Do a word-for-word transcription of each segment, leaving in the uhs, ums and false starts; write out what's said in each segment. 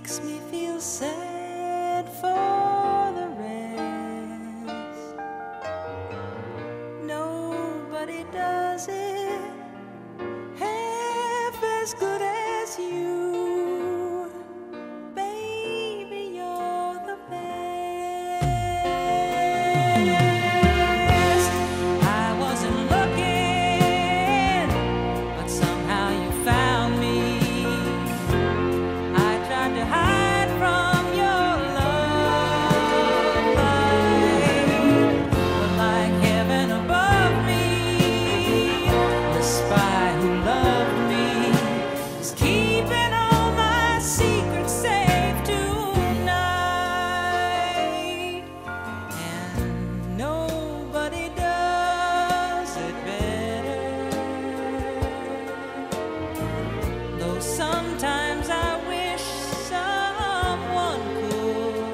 makes me feel sad for the rest. Nobody does it half as good as you. Baby, you're the best. I wasn't looking, but somehow you found me. I tried to hide from your love light, but like heaven above me, the spy who loved me is keeping all my secrets safe tonight. And nobody does it better, though sometimes I wish someone could.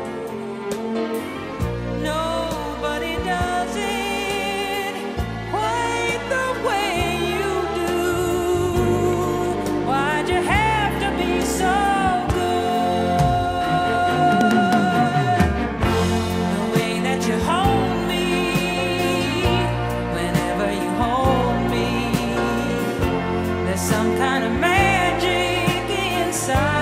Nobody does it quite the way you do. Why'd you have to be so good? The way that you hold me, whenever you hold me, there's some kind of magic inside.